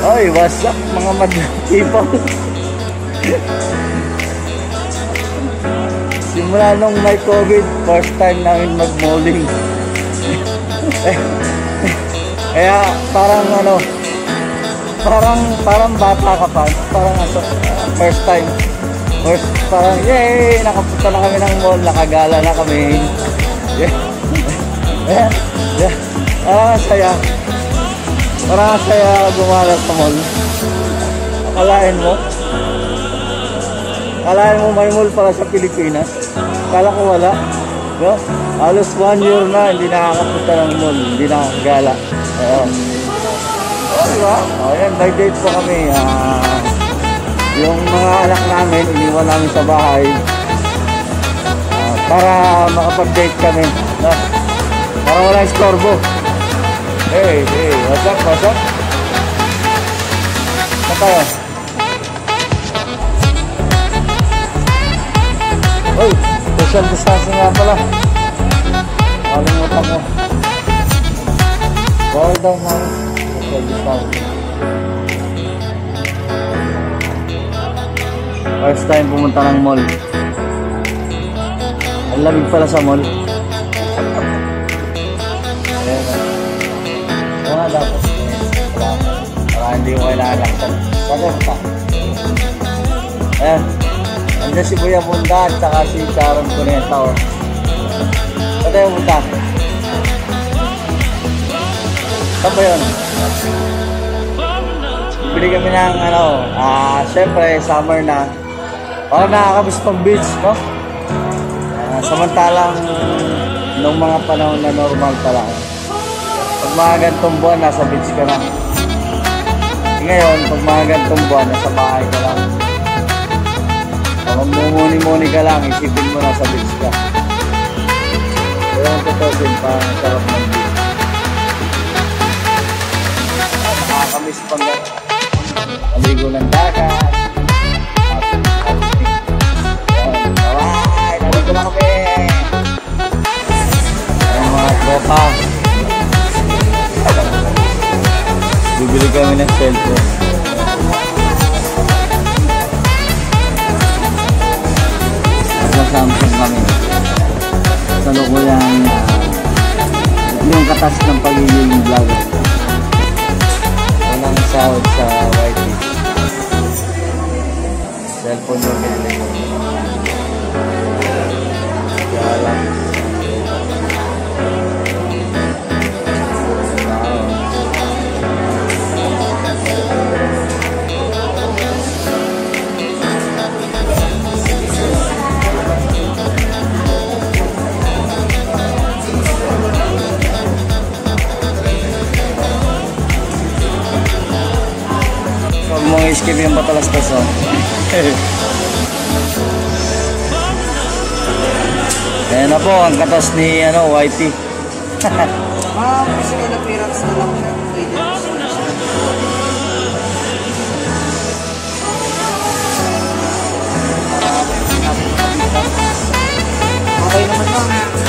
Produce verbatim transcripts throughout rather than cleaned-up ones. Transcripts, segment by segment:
Ay, what's up mga madlang people? Simula nung may COVID, first time namin mag-malling. Kaya parang ano, parang parang bata ka pa, parang uh, first time. First, parang yay, nakapunta na kami ng mall, nakagala na kami. Yeah. Yeah. Yeah. Parang saya. Parang saya gumala sa mall. Akalain mo? Akalain mo may mall para sa Pilipinas? Akala ko wala. No? Halos one year na hindi nakakapunta ng mall, hindi nakakagala. Ayun. Oh, diba? Oh, yan, by date po kami. Uh, yung mga anak namin, iniwan namin sa bahay uh, para makapag-date kami. No? Para walang istorbo. Hey, hey, what's up, what's up? Saan tayo? Uy, social distancing nga pala. Kalimutan mo. Bawal daw na social distancing. First time pumunta ng mall. Ang lamig pala sa mall. Ayan. Oo nga dapat. Para hindi ko kailangan laksan. Saan ka pa? Ayan. Andiyan si Kuya Bunda at saka si Sharon Cuneta. Saan tayo punta? Saan ba yun? Bili kami ng ano, ah, syempre summer na. Para nakakabis pang beach, no? Uh, samantalang nung mga panahon na normal pa lang. Pag mga gantong buwan, nasa beach ka na. E ngayon, pag mga gantong buwan, nasa bahay ka lang. Pag mumuni-muni ka lang, isipin mo nasa beach ka. Pero ang tutusin, parang sarap ng beach. Nakakamiss pang gano'n. Maligo ng dagat. Alright, nandito na kami. Ayan mga tropa. Bibili kami ng cellphone. Nagsa-Samsung kami. Sa loob ko yung uh, yung katas ng pagiging vlogger. Unang sahod sa Y T. Cellphone yung pinili ko. Kaya lang. Huwag mong i-skip yung batalastas, oh. Ayan na po ang katas ni ano, Y T. Ah, physical appearance na lang ng videos. Okay naman lang.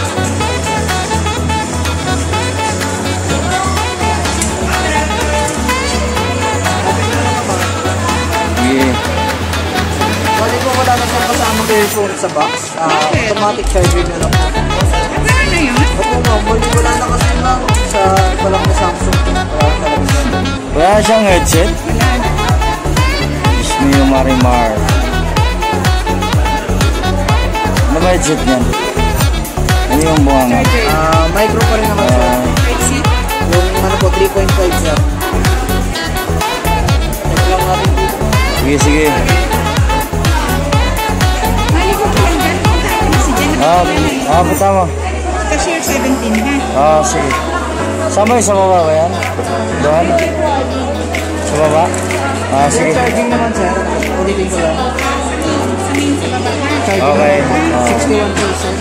Yeah. Bali ko wala na siyang kasamang earphone sa box. Uh, automatic charger na lang. Wala na yun? Opo ma'am, bali wala na kasi ma'am sa walang na Samsung. Wala siyang headset? Wala na. Diyos mo yung Marimar. Ano ba headset niyan? Ano yung buha nga? Ah, micro pa rin naman siya. Exit. Yung ano po, three point five siya. Check lang natin dito. Sige, sige. Mali ko pa lang dyan. Punta natin si Jen. Ah, ah, punta mo. Cashier seventeen ha. Ah, sige. Sama yung sa baba ba yan? Doon? Sa baba? Ah, sige. Yung charging naman sir, ulitin ko lang. Sa main sa baba ha. Charging Okay. naman, Ah. sixty-one percent.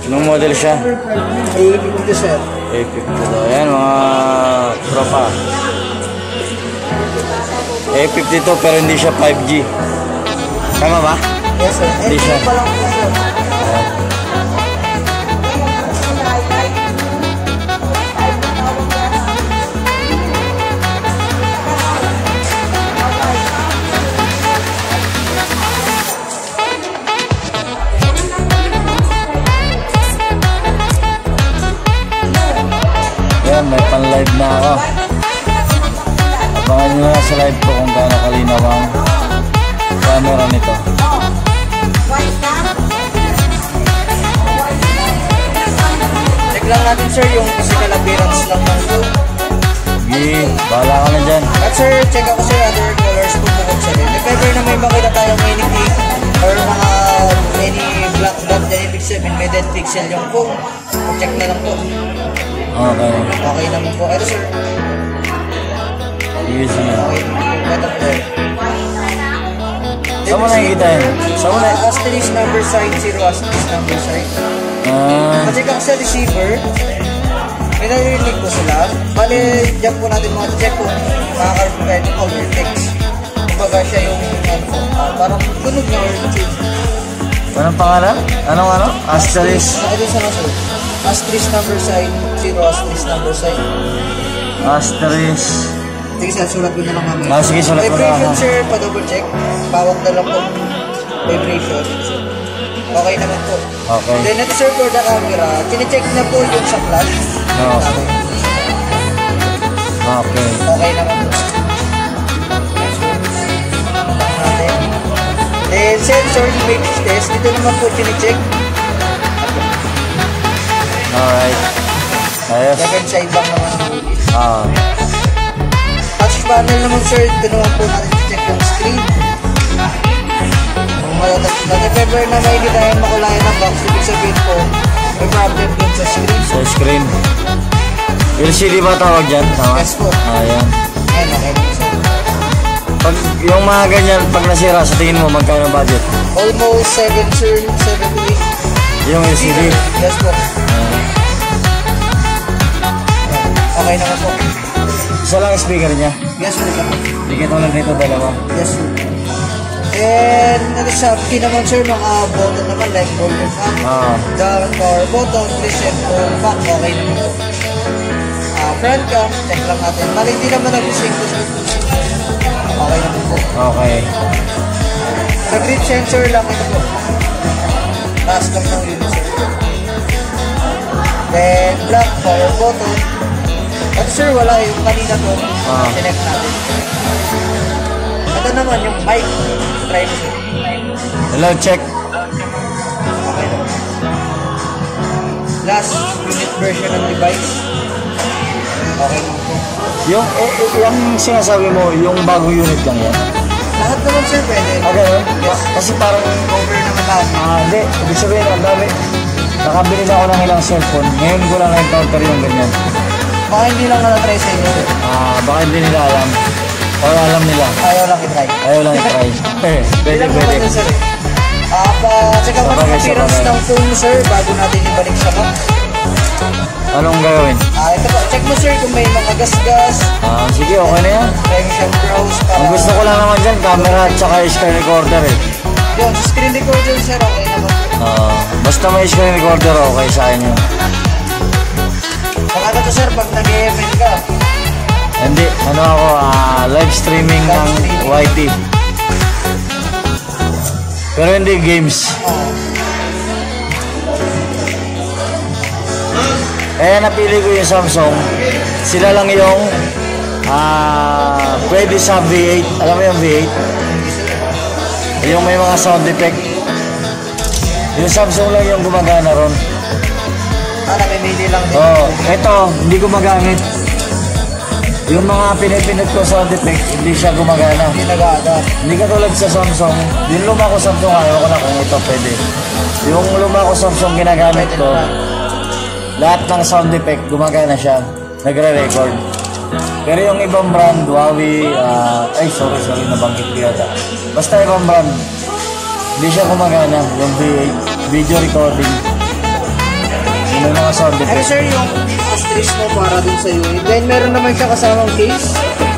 Anong model siya? A fifty sir. A fifty daw. Ayan mga tropa. A fifty-two pero hindi siya five G. Tama ba? Yes sir. Hindi siya. pa lang po sir. Ayan, may pan-live na ako. Abangan nyo na sa live ko kung gaano kalinaw ang camera nito. Check lang natin sir yung physical appearance lang ng phone. Sige, bahala ka na dyan. At sir, check ako sir other colors po bukod sa rin. If ever na may makita tayong any cake or mga any black dot na ibig sabihin may dead pixel yung phone, check na lang po. Okay. Okay naman po. Ito sir. Sige, sige. Okay naman po. Ito po. Saan mo nakikita yun? Saan mo na? Uh, asterisk number sign, zero asterisk number sign. Ah, Kasi kung sa receiver, may narinig ko sila. Bale, dyan po natin mga check kung makaka-provide ng overtext. Kumbaga siya yung ano, uh, parang tunog na or change. anong pangalan? Anong ano? Asterisk. Ito sa nasa. Asterisk number sign, zero asterisk number sign. Asterisk. Sige sir, sulat ko na lang kami. Ah, sige, sulat mo na Vibration ako. sir, pa-double check. Bawat na lang po vibration. Okay naman po. Okay. Then ito sir for the camera, chine-check na po yung sa flash. Oo. Okay. Okay naman po. Natin. Then sensor image test, dito naman po chine-check. Alright. Ayos. Second side lang naman. Ah. Touch panel naman sir, ito naman po natin check yung screen. Kung matatouch na, if ever na may hindi tayo makulayan ng box, ibig sabihin po, may problem din sa screen. Sa screen. L C D ba tawag dyan? Tama? Yes po. Ah, yan. Ayan, okay naman sir. Pag, yung mga ganyan, pag nasira, sa tingin mo, magkano ang budget? Almost seven sir, seven to eight. Yung L C D. Yes po. Ah. Okay naman po. Isa lang ang speaker niya. Yes sir. Hindi ka tulad nito dalawa. Yes sir. And ano sa key naman sir, mga button naman like volume up, Ah. down, power button, reset, or back, okay naman po. Ah, front cam, check lang natin. Bali hindi naman nag-sync po sir. Okay naman po. Okay. Sa grip sensor lang ito po. Taas lang ng unit sir. Then black, power button. At sir, wala yung kanina to. Ah. Select natin. Ito naman yung mic. Try mo sir. Hello, check. Okay naman. Last unit version ng device. Okay naman po. Yung, eh, eh, yung sinasabi mo, yung bago unit lang yan. Lahat naman sir pwede. Okay, Yes. kasi parang, Cover naman lahat. ah, hindi, ibig sabihin, ang dami. Nakabili na ako ng ilang cellphone. Ngayon ko lang na-encounter yung ganyan. Baka hindi lang na-try sa inyo sir. Ah, baka hindi nila alam. O alam nila. Ayaw lang i-try. Ayaw lang i-try. Eh, pwede, Ilang pwede. naman yun, sir. Ah, pa-check ako ng Sabagay, appearance sabagay. ng phone sir bago natin ibalik sa box. Anong gagawin? Ah, ito po. Check mo sir kung may mga gas-gas. Ah, sige, okay na yan. Try mo siyang browse para... Ang gusto ko lang naman dyan, camera at saka screen recorder eh. Yun, sa screen recorder sir, okay naman po. Ah, basta may screen recorder, okay sa akin yun. Baka na to sir, pag nag-M L ka. Hindi, ano ako, ah, live streaming ng Y T. Pero hindi games. Ah, Kaya napili ko yung Samsung. Sila lang yung ah, pwede sa V eight. Alam mo yung V eight? Yung may mga sound effect. Yung Samsung lang yung gumagana ron. ah, namimili lang din. Oh, eto, hindi ko magamit. Yung mga pinipinit ko sound effect, hindi siya gumagana. Hindi nag-aada. Hindi katulad sa Samsung. Yung luma ko Samsung, ayaw ko na kung ito pwede. Yung luma ko Samsung ginagamit ko, lahat ng sound effect, gumagana siya. Nagre-record. Pero yung ibang brand, Huawei, ah, ay sorry, sorry, nabanggit ko yata. Basta ibang brand, hindi siya gumagana. Yung V eight, video recording. May mga sound Ito effect. sir, yung asterisk mo para dun sa unit. Then meron naman siya kasamang case.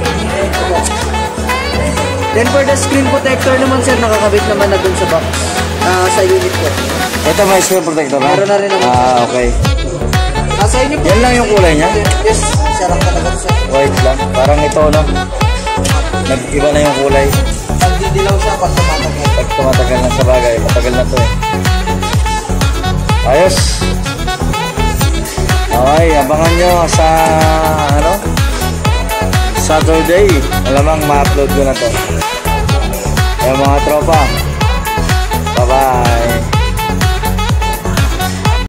Then for the screen protector naman sir, nakakabit naman na dun sa box. ah, sa unit ko. Ito may screen protector na? Meron na rin naman. Ah, okay. Nasa inyo po. Yan lang yung kulay niya? Yes, siya lang talaga sir. White lang. Parang ito, no? Nag-iba na yung kulay. Nagdidilaw siya pag tumatagal. Pag tumatagal na sa bagay, matagal na to eh. Ayos. Okay, abangan nyo sa, ano? Saturday. Alamang ma-upload ko na to. Yung mga tropa. Bye-bye.